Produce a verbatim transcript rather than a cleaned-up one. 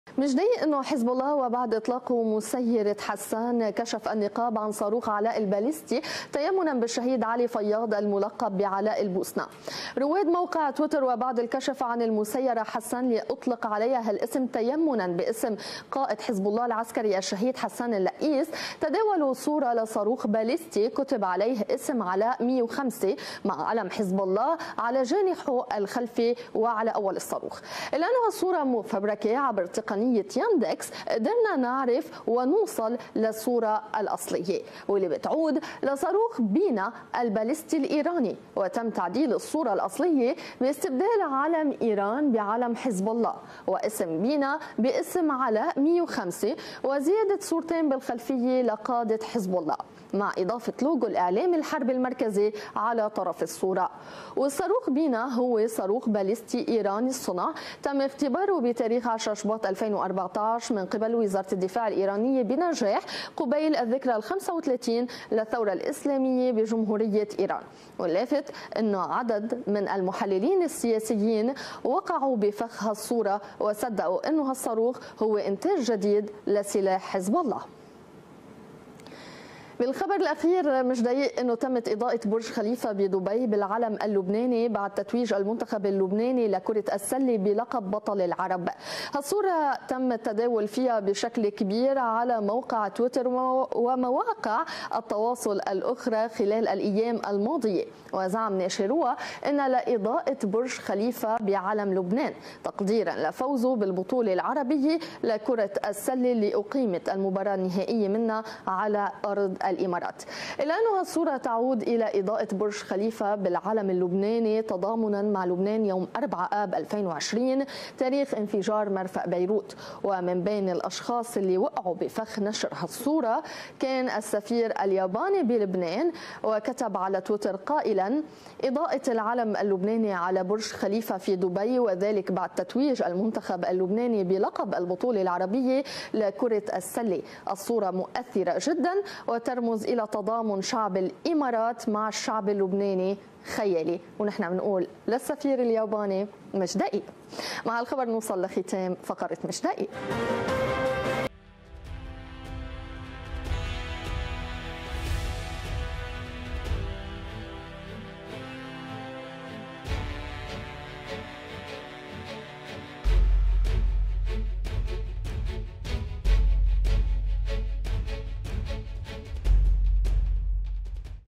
مش ضايق انه حزب الله وبعد اطلاقه مسيرة حسان كشف النقاب عن صاروخ علاء الباليستي تيمنا بالشهيد علي فياض الملقب بعلاء البوسنة. رواد موقع تويتر وبعد الكشف عن المسيرة حسان لأطلق عليها الاسم تيمنا باسم قائد حزب الله العسكري الشهيد حسان اللئيس تداولوا صورة لصاروخ باليستي كتب عليه اسم علاء مئة وخمسة مع علم حزب الله على جانحه الخلفي وعلى اول الصاروخ. الا انها صورة مفبركة عبر تقنية ياندكس قدرنا نعرف ونوصل للصورة الأصلية واللي بتعود لصاروخ بينا الباليستي الإيراني، وتم تعديل الصورة الأصلية باستبدال علم إيران بعلم حزب الله واسم بينا باسم علاء مئة وخمسة وزيادة صورتين بالخلفية لقادة حزب الله مع إضافة لوجو الإعلام الحربي المركزي على طرف الصورة. والصاروخ بينا هو صاروخ باليستي إيراني الصنع تم اختباره بتاريخ عشرة شباط ألفين وأربعة عشر من قبل وزارة الدفاع الإيرانية بنجاح قبيل الذكرى الخمسة وثلاثين للثورة الإسلامية بجمهورية إيران. واللافت أنه عدد من المحللين السياسيين وقعوا بفخ هالصورة وصدقوا أنه هالصاروخ هو إنتاج جديد لسلاح حزب الله. بالخبر الأخير مش ضايق أنه تمت إضاءة برج خليفة بدبي بالعلم اللبناني بعد تتويج المنتخب اللبناني لكرة السلة بلقب بطل العرب. هالصورة تم التداول فيها بشكل كبير على موقع تويتر ومواقع التواصل الأخرى خلال الأيام الماضية، وزعم ناشروها أن لإضاءة برج خليفة بعلم لبنان تقديرا لفوزه بالبطولة العربية لكرة السلة اللي أقيمت المباراة النهائية منها على أرض الإمارات. إلا أنها الصورة تعود إلى إضاءة برج خليفة بالعلم اللبناني تضامنا مع لبنان يوم أربعة آب ألفين وعشرين تاريخ انفجار مرفأ بيروت. ومن بين الأشخاص اللي وقعوا بفخ نشر هالصورة كان السفير الياباني بلبنان، وكتب على تويتر قائلا: إضاءة العلم اللبناني على برج خليفة في دبي وذلك بعد تتويج المنتخب اللبناني بلقب البطولة العربية لكرة السلة. الصورة مؤثرة جدا وترمز إلى تضامن شعب الإمارات مع الشعب اللبناني خيالي، ونحن بنقول للسفير الياباني مش دقيق. مع الخبر نوصل لختام فقرة مش دقيق.